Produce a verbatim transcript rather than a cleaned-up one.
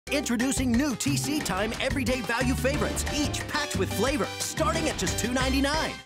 Introducing new T C Time Everyday Value Favorites, each packed with flavor, starting at just two ninety-nine.